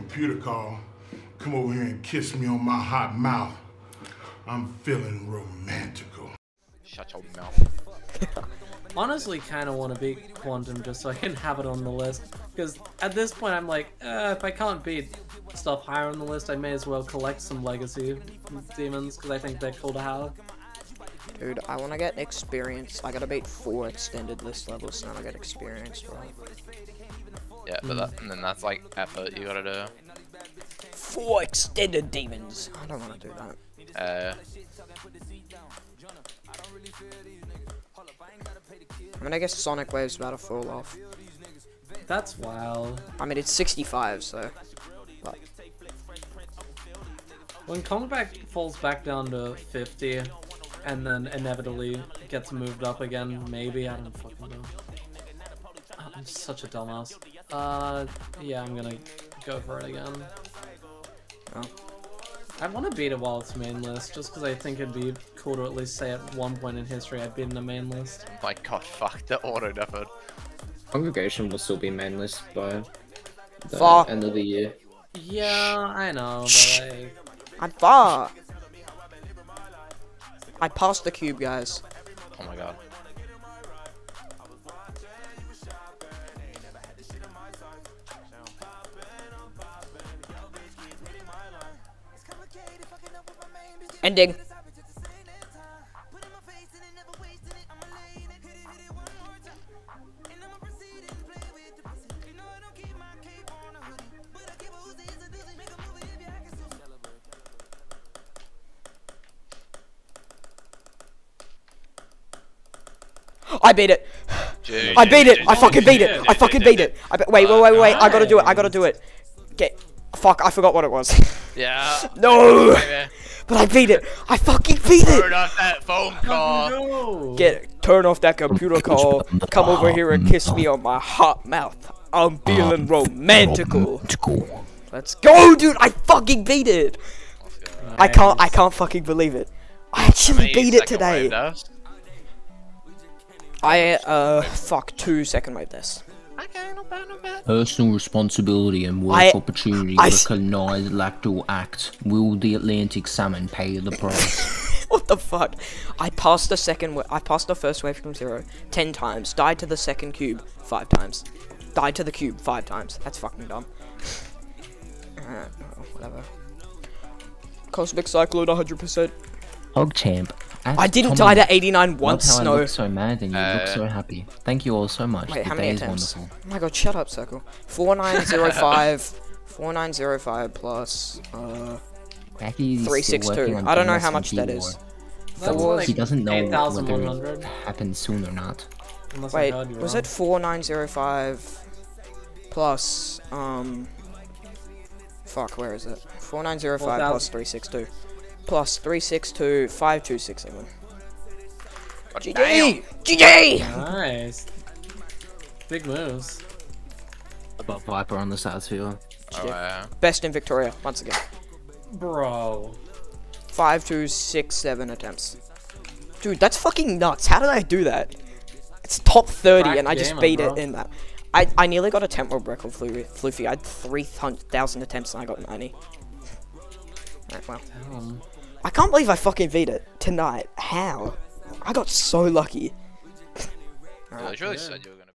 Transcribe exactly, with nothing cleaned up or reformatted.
computer call. Come over here and kiss me on my hot mouth. I'm feeling romantical. Shut your mouth. Honestly, kind of want to beat Quantum just so I can have it on the list. Because at this point, I'm like, uh, if I can't beat stuff higher on the list, I may as well collect some legacy demons because I think they're cool to have. Dude, I want to get experience. I gotta beat four extended list levels, and then I get experience, bro. Yeah, but that, and then that's like effort you gotta do. Four extended demons. I don't want to do that. Uh. I mean, I guess Sonic Wave's about to fall off. That's wild. I mean, it's sixty-five, so. But. When combat falls back down to fifty, and then inevitably gets moved up again, maybe, I don't fucking know. I'm such a dumbass. Uh, yeah, I'm gonna go for it again. Oh. I want to beat it while it's main list, just because I think it'd be cool to at least say at one point in history I've beaten a main list. My god, fuck the auto effort. Congregation will still be main list by the Fuck. end of the year. Yeah, I know, but like... I'm far. I passed the cube, guys. Oh my god. Ending. I beat it. I beat it. I fucking beat it. I fucking beat it. I be wait, wait, wait, wait. I gotta do it. I gotta do it. Get. Fuck. I forgot what it was. Yeah. No. But I beat it. I fucking beat it. Turn off that phone call. No. Get. Turn off that computer call. Come over here and kiss me on my hot mouth. I'm feeling romantical. Let's go, dude. I fucking beat it. Nice. I can't. I can't fucking believe it. I actually beat it today. I uh fuck two second wave this. Personal responsibility and work I- opportunity I s- recognized lactal act. Will the Atlantic salmon pay the price? What the fuck? I passed the second. Wa I passed the first wave from zero ten times. Died to the second cube five times. Died to the cube five times. That's fucking dumb. uh, oh, whatever. Cosmic Cyclone one hundred percent. Hogchamp. I didn't die to eighty-nine once. How I No. look so mad and you Uh, look so happy. Thank you all so much. Wait, the how day many is attempts? wonderful. Oh my god, shut up, Circle. four nine zero five. four nine zero five plus. Uh. Becky is three still six two. working on I don't know doing how some much that keyboard. is. That's Four- like He doesn't know eight whether thousand one it hundred. happens soon or not. Unless I Wait, heard you was wrong. it four nine zero five plus, um, fuck, where is it? four nine zero five plus three six two. Plus three six two, five two six seven. G G! G G! Nice. Big moves. Above Viper on the Sarsfield. Oh, yeah. Best in Victoria, once again. Bro. five two six seven attempts. Dude, that's fucking nuts. How did I do that? It's top thirty Crack and I just gamer, beat bro. it in that. I, I nearly got a temp world record, Floofy. Floofy. I had three thousand attempts and I got ninety. Alright, well. Damn. I can't believe I fucking beat it tonight. How? I got so lucky. I literally said you were gonna.